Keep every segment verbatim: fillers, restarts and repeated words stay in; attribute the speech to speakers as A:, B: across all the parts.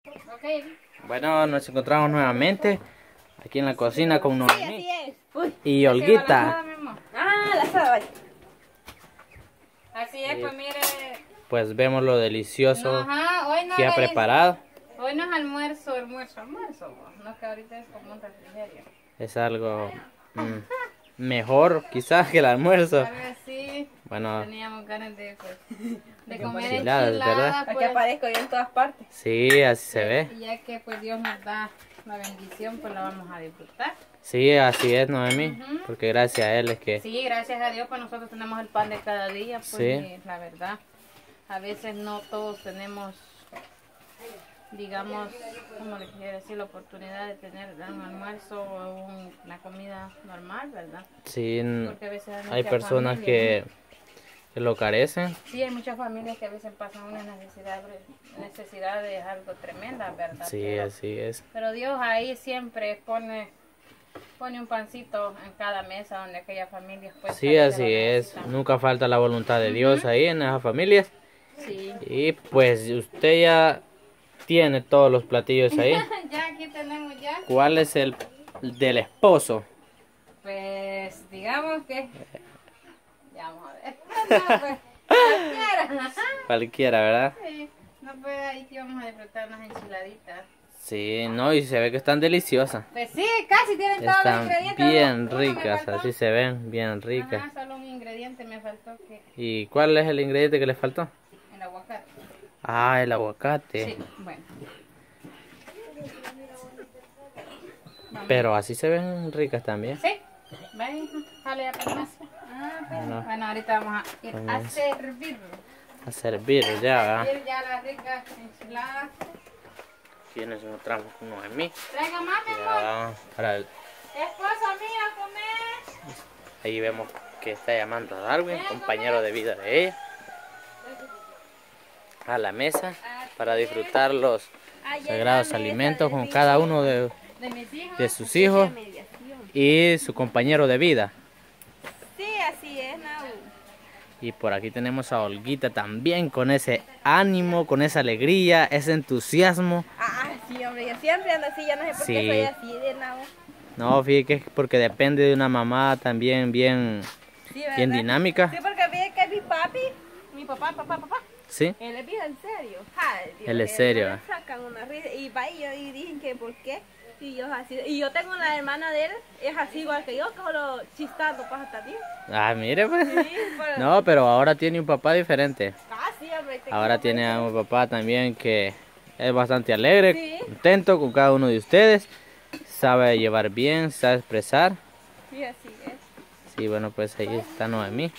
A: Bueno, nos encontramos nuevamente aquí en la cocina con Noemí.
B: Sí, así es. Uy,
A: y Olguita.
B: ah, la asada.
C: Así es, pues mire.
A: Pues vemos lo delicioso
C: No, ajá, hoy no
A: que ha
C: es-
A: preparado.
C: Hoy no es almuerzo, almuerzo, almuerzo. No, que ahorita es como un refrigerio.
A: Es algo mm, mejor quizás que el almuerzo.
C: Algo así.
A: Bueno,
C: Teníamos ganas de, pues, de comer
A: enchiladas,
C: enchiladas,
A: ¿verdad?
B: Aquí
C: pues,
B: aparezco yo en todas partes.
A: sí, así se ve.
C: y ya que pues Dios nos da la bendición, pues la vamos a disfrutar.
A: Sí, así es, Noemí.
C: Ujú.
A: Porque gracias a él es que...
C: Sí, gracias a Dios, pues nosotros tenemos el pan de cada día, pues
A: Sí.
C: y la verdad. A veces no todos tenemos, digamos, como le quiero decir, la oportunidad de tener un almuerzo o un- una comida normal, ¿verdad?
A: Sí, n-
C: Porque a veces
A: hay
C: muchas
A: personas
C: familias,
A: que, que lo carecen.
C: ¿no? Sí, hay muchas familias que a veces pasan una necesidad, necesidad de algo tremenda, ¿verdad?
A: Sí,
C: pero,
A: así es.
C: pero Dios ahí siempre pone pone un pancito en cada mesa donde aquella familia pues
A: Sí,
C: a veces
A: así
C: lo
A: es.
C: necesitan.
A: Nunca falta la voluntad de Dios ahí en esas familias.
C: Sí.
A: Y pues usted ya tiene todos los platillos ahí.
C: Ya aquí tenemos ya.
A: ¿Cuál es el del esposo?
C: Pues digamos que ya vamos a ver. No, pues, cualquiera.
A: Cualquiera, ¿verdad?
C: Sí, no pues ahí que vamos a disfrutar unas enchiladitas.
A: Sí, no, y se ve que están deliciosas.
C: Pues sí, casi tienen todos los
A: Están
C: ingredientes.
A: bien
C: Uno me
A: ricas,
C: faltó.
A: así se ven, bien ricas.
C: Ajá, solo un ingrediente me faltó, que
A: ¿Y cuál es el ingrediente que le faltó?
C: el aguacate.
A: Ah, el aguacate.
C: Sí, bueno. Vamos.
A: Pero así se ven ricas también.
C: Sí, ven, jale a farmacia. Ah, pues.
A: Bueno.
C: Bueno, ahorita vamos a ir a
A: Vamos.
C: servir.
A: A servir ya, ¿verdad?
C: Servir ya las ricas enchiladas.
A: Aquí nos encontramos con Noemí.
C: Traiga más, mi
A: Ya
C: amor.
A: vamos para el...
C: Esposa mía, a comer.
A: Ahí vemos que está llamando a Darwin, compañero de vida de ella, a la mesa para disfrutar los sagrados alimentos con cada uno de,
C: De mis hijos.
A: de sus hijos y su compañero de vida.
B: Sí, así es, Nau.
A: Y por aquí tenemos a Olguita también con ese ánimo, con esa alegría, ese entusiasmo.
B: Ah, sí, hombre, yo siempre ando así, ya no sé por
A: Sí.
B: qué soy así de Nau.
A: No, fíjate que es porque depende de una mamá también bien,
B: Sí, ¿verdad?
A: bien dinámica.
B: Sí, porque ve que mi papi, mi papá, papá, papá,
A: ¿Sí?
B: él es bien en serio. Ay, Dios,
A: Él es
B: que
A: serio,
B: no
A: ¿eh?
B: le sacan una risa. Y va y, yo, y dicen que por qué. Y yo así. Y yo tengo una hermana de él, es así igual que yo, que solo chistando pasa también.
A: Ah, mire pues.
B: Sí, pero-
A: No, pero ahora tiene un papá diferente.
B: Ah, sí, hombre. te
A: Ahora
B: quiero
A: tiene a
B: mucho.
A: un papá también que es bastante alegre,
B: Sí.
A: contento con cada uno de ustedes. Sabe llevar bien, sabe expresar.
B: Sí, así es.
A: Sí, bueno, pues ahí está Noemí.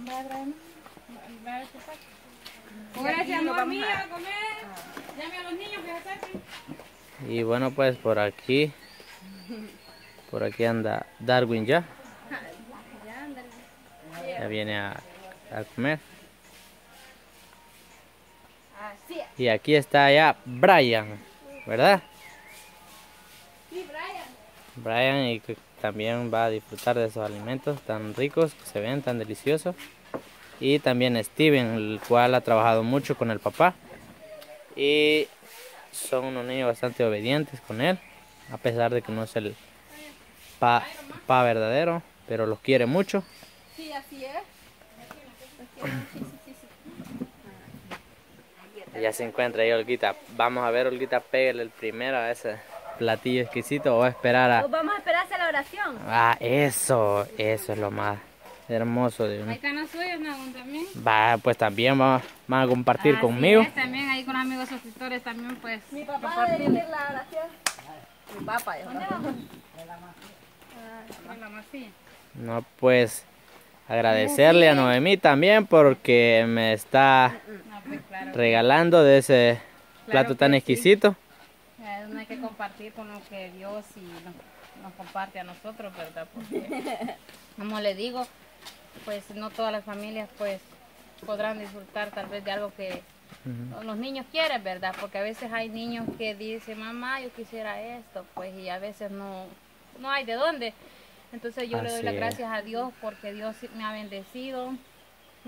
C: Gracias,
B: Nos
C: amor
B: vamos
C: mío,
B: a-
C: a comer. Llame a los niños que se acerquen.
A: Y bueno, pues por aquí, por aquí anda Darwin ya.
B: Ya, ándale.
A: Ya viene a, a comer.
B: Así es.
A: Y aquí está ya Brian, ¿verdad?
B: Sí, Brian.
A: Brian y que también va a disfrutar de esos alimentos tan ricos que se ven, tan deliciosos. Y también Steven, el cual ha trabajado mucho con el papá. Y son unos niños bastante obedientes con él, a pesar de que no es el pa- papá verdadero, pero los quiere mucho.
B: Sí, así es. Sí, sí, sí, sí.
A: Ya se encuentra ahí Olguita. Vamos a ver, Olguita, pégale el primero a ese platillo exquisito o a esperar a...
B: Pues vamos a esperar hacia la oración.
A: Ah, eso, eso es lo más hermoso de
C: Ahí
A: uno.
C: están los suyos, ¿no? También.
A: Va, pues también van, van a compartir
C: Así
A: conmigo.
C: es, también ahí con amigos suscriptores también pues.
B: Mi papá
C: compartir.
B: debe decir la oración. Mi papá, yo.
C: ¿Dónde vamos? En la masilla.
A: No, pues agradecerle a Noemí también porque me está
C: No, pues claro.
A: regalando de ese
C: Claro
A: plato tan
C: que sí.
A: exquisito.
C: Eh, Uno hay que compartir con lo que Dios y nos, nos comparte a nosotros, ¿verdad? Porque, como le digo, pues no todas las familias pues podrán disfrutar tal vez de algo que
A: Ujú.
C: los niños quieren, ¿verdad? Porque a veces hay niños que dicen, mamá, yo quisiera esto, pues y a veces no, no hay de dónde. Entonces yo le doy
A: Así
C: las
A: es.
C: gracias a Dios porque Dios sí me ha bendecido,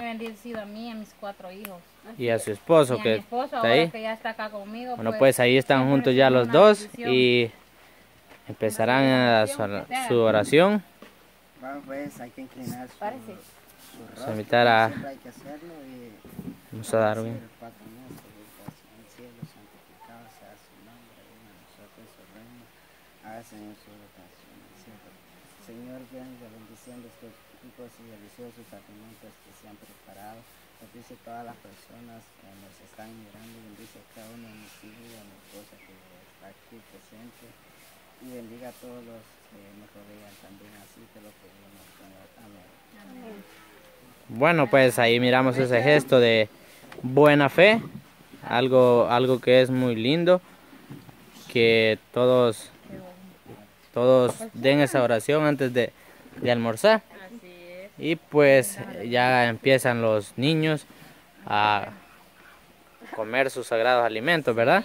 C: Me ha bendecido a mí y a mis cuatro hijos.
A: Y a su esposo
C: Y a
A: que
C: mi esposo,
A: está
C: ahora
A: ahí.
C: que ya está acá conmigo.
A: Bueno, pues ahí están
C: siempre
A: juntos ya
C: recibimos
A: los
C: una
A: dos
C: bendición.
A: y empezarán a su, su oración.
D: Vamos pues, hay que inclinar su,
C: Parece.
D: su
A: Vamos a
D: rostro,
A: invitar a-
D: siempre hay que hacerlo y
A: Vamos a dar un...
D: decir el Padre nuestro que estás en el cielo, santificado sea su nombre, venga a nosotros su reino, hágase en su vocación en el cielo. Señor, venga bendiciendo estos ricos y deliciosos alimentos que se han preparado. Bendice todas las personas que nos están mirando, bendice a cada uno de mis hijos y a mi esposa que está aquí presente. Y bendiga a todos los que nos rodean también, así te lo pedimos, Señor. Amén.
A: Bueno, pues ahí miramos ese gesto de buena fe, algo, algo que es muy lindo, que todos, todos den esa oración antes de, de almorzar.
C: Así es.
A: Y pues ya empiezan los niños a comer sus sagrados alimentos, ¿verdad?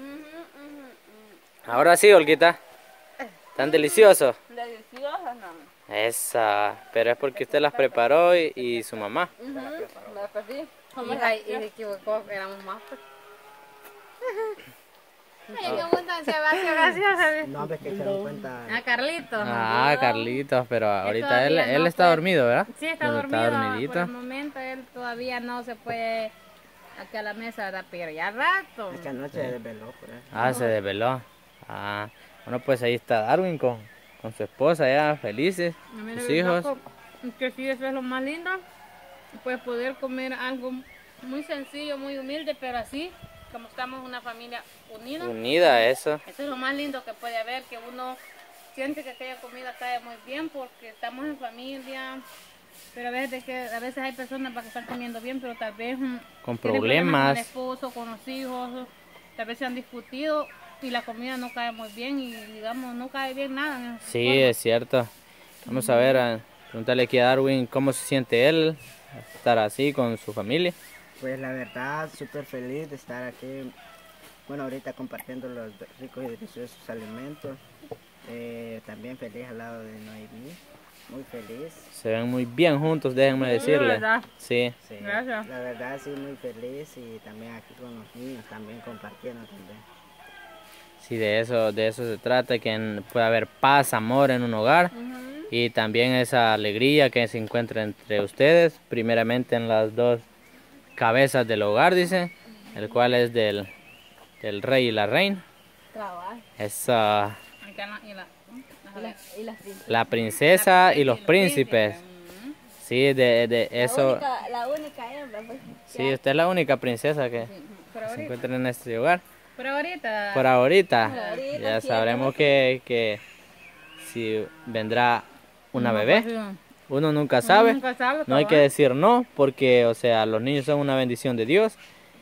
A: Ahora sí, Olguita. Tan delicioso.
B: Deliciosas, no.
A: Esa, pero es porque usted las preparó y, y su mamá.
C: Y, ay, y se equivocó, éramos más. Pues. Ay, qué abundancia, gracias, gracias.
D: No, hombre, que se dan cuenta.
C: A Carlitos.
A: Ah, Carlitos, pero ahorita él,
C: todavía
A: él
C: no,
A: está
C: pues.
A: dormido, ¿verdad?
C: Sí, está
A: Bueno,
C: dormido.
A: Está
C: Por
A: dormidito.
C: el momento él todavía no se puede aquí a la mesa, ¿verdad? Pero ya rato.
D: Esta noche se desveló por eso.
A: Ah, se desveló. Ah, bueno, pues ahí está Darwin con, con su esposa ya felices,
C: Mira,
A: sus
C: de
A: hijos.
C: verdad, que sí, eso es lo más lindo. Pues poder comer algo muy sencillo, muy humilde, pero así, como estamos una familia unida.
A: Unida, eso.
C: Eso es lo más lindo que puede haber, que uno siente que aquella comida cae muy bien porque estamos en familia. Pero a veces, de que, a veces hay personas para que están comiendo bien, pero tal vez mm,
A: Con
C: tienen
A: problemas.
C: con el esposo, con los hijos, tal vez se han discutido y la comida no cae muy bien y digamos no cae bien nada. en esa
A: Sí,
C: forma.
A: es cierto. Vamos a ver, a preguntarle aquí a Darwin cómo se siente él estar así con su familia.
D: Pues la verdad, súper feliz de estar aquí. Bueno, ahorita compartiendo los ricos y deliciosos alimentos. Eh, también feliz al lado de Noemí. Muy feliz.
A: Se ven muy bien juntos, déjenme decirle.
C: ¿verdad?
A: Sí.
D: Sí,
C: Gracias.
D: La verdad, sí, muy feliz y también aquí con los niños, también compartiendo también.
A: Sí, de eso, de eso se trata, que en- pueda haber paz, amor en un hogar y también esa alegría que se encuentra entre ustedes, primeramente en las dos cabezas del hogar, dice, el cual es del, del rey y la reina.
B: Cabal.
A: Esa,
C: Acá la- y la-
B: Y las, y las princesas.
A: la princesa y los
C: los
A: príncipes.
C: príncipes.
A: Sí, de, de
B: La
A: eso.
B: única, la única hembra, pues.
A: Sí, usted es la única princesa que
C: Por
A: se
C: ahorita.
A: encuentra en este hogar.
C: Por ahorita.
A: Por ahorita,
B: ahorita,
A: ya
B: sí,
A: sabremos que, que si vendrá una bebé, uno nunca sabe.
C: nunca sabe,
A: No hay que
C: cabal.
A: decir no, porque, o sea, los niños son una bendición de Dios.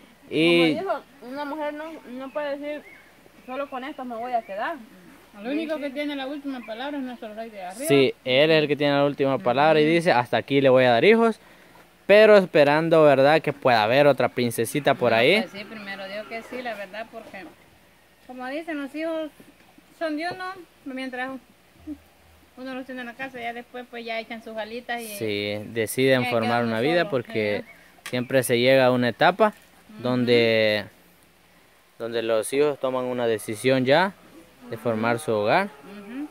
A: Y
B: Como dijo, una mujer no, no puede decir, solo con esto me voy a quedar.
C: Lo único que tiene la última palabra es nuestro rey de arriba.
A: sí, él es el que tiene la última palabra y dice, hasta aquí le voy a dar hijos, pero esperando, ¿verdad?, que pueda haber otra princesita por
C: No,
A: ahí.
C: pues sí, primero digo que sí, la verdad, porque como dicen, los hijos son de uno, mientras uno los tiene en la casa, ya después pues ya echan sus alitas y
A: Sí, deciden
C: Ya
A: formar
C: quedamos
A: una vida
C: solos,
A: porque
C: ya.
A: siempre se llega a una etapa donde, donde los hijos toman una decisión ya de formar su hogar.
C: Ujú.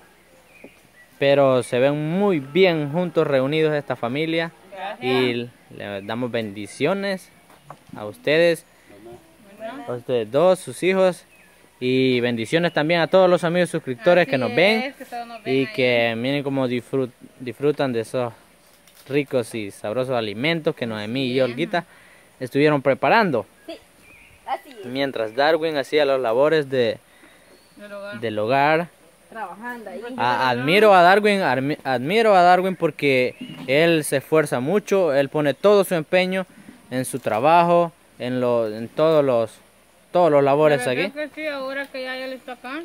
A: Pero se ven muy bien juntos, reunidos esta familia.
C: Gracias.
A: Y le damos bendiciones a ustedes,
C: ¿verdad?
A: a ustedes dos, sus hijos. Y bendiciones también a todos los amigos suscriptores que
C: Así
A: nos ven.
C: es, que todos nos ven
A: Y
C: ahí.
A: que miren cómo disfrut- disfrutan de esos ricos y sabrosos alimentos que Noemí y Olguita estuvieron preparando.
B: Sí, así es.
A: Mientras Darwin hacía las labores de,
C: Del hogar.
A: del hogar.
B: Trabajando ahí.
A: A- admiro a Darwin, admi- admiro a Darwin porque él se esfuerza mucho, él pone todo su empeño en su trabajo, en, lo, en todos los todos los labores
C: La
A: aquí.
C: verdad que sí, ahora que ya él está acá,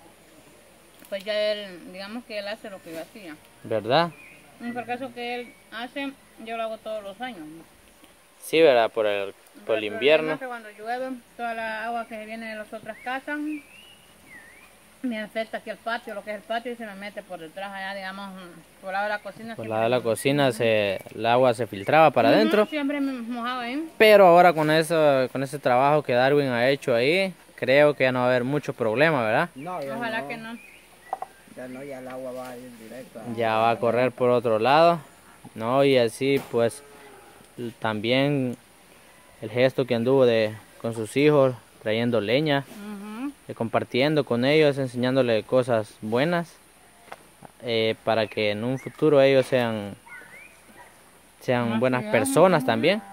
C: pues ya él, digamos que él hace lo que yo hacía.
A: ¿Verdad?
C: En el caso que él hace, yo lo hago todos los años. ¿no?
A: Sí, ¿verdad? Por el, por el
C: Pero
A: invierno.
C: problema es que cuando llueve, toda la agua que viene de las otras casas me afecta aquí el patio, lo que es el patio, y se me mete por detrás allá, digamos, por el lado de la cocina.
A: Por el lado de la cocina se, el agua se filtraba para
C: Ujú,
A: adentro.
C: siempre me mojaba ahí.
A: Pero ahora con eso, con ese trabajo que Darwin ha hecho ahí, creo que ya no va a haber mucho problema, ¿verdad?
D: No, ya
C: Ojalá
D: no.
C: que no.
D: Ya no, ya el agua va a ir directo. a-
A: Ya va a correr por otro lado, ¿no? Y así pues l- también el gesto que anduvo de, con sus hijos, trayendo leña,
C: Ujú.
A: eh, compartiendo con ellos, enseñándole cosas buenas, eh, para que en un futuro ellos sean, sean
C: Más
A: buenas
C: cuidado,
A: personas
C: ujú.
A: también.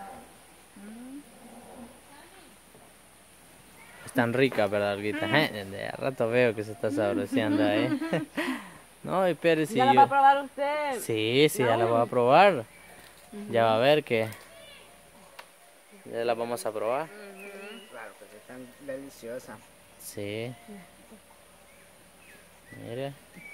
A: Están ricas, ¿verdad, Olguita? Eh, De a rato veo que se está saboreando ahí. No, y pero si
B: ¿Ya la
A: yo...
B: va a probar usted?
A: Sí, sí, ya la voy a probar. Ya va a ver que ya la vamos a probar.
D: Claro, pues están deliciosas.
A: Sí. Mire.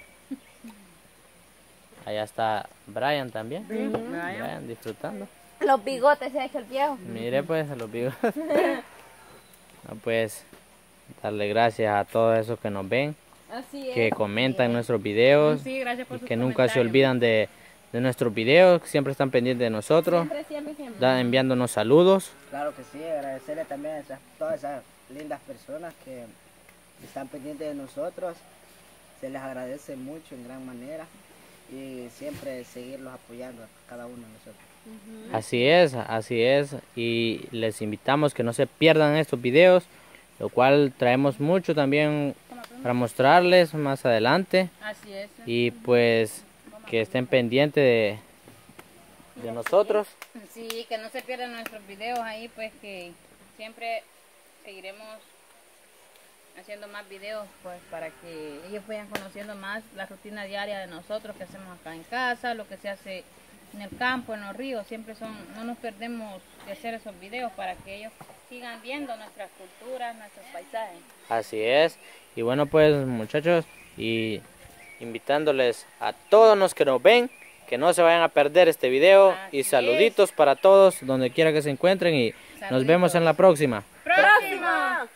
A: Allá está Brian también. Brian disfrutando.
B: Los bigotes se ha hecho el viejo.
A: Mire pues, los bigotes. No, pues, darle gracias a todos esos que nos ven,
B: Así es.
A: que comentan nuestros videos,
C: Sí, gracias por
A: y
C: sus
A: que nunca se
C: comentarios.
A: olvidan de, de nuestros videos, que siempre están pendientes de nosotros,
B: Siempre, siempre, siempre.
A: da- enviándonos saludos.
D: Claro que sí, agradecerle también a esas, todas esas lindas personas que están pendientes de nosotros. Se les agradece mucho en gran manera y siempre seguirlos apoyando a cada uno de nosotros.
A: Así es, así es, y les invitamos que no se pierdan estos videos, lo cual traemos mucho también para mostrarles más adelante,
C: Así es.
A: y pues que estén pendientes de, de nosotros.
C: Sí, que no se pierdan nuestros videos ahí, pues que siempre seguiremos haciendo más videos, pues para que ellos vayan conociendo más la rutina diaria de nosotros que hacemos acá en casa, lo que se hace en el campo, en los ríos. Siempre son, no nos perdemos de hacer esos videos para que ellos sigan viendo nuestras culturas, nuestros paisajes.
A: Así es, y bueno pues muchachos, y invitándoles a todos los que nos ven, que no se vayan a perder este video,
C: Así
A: y
C: es.
A: saluditos para todos donde quiera que se encuentren, y nos vemos en la próxima.
C: ¡Próxima!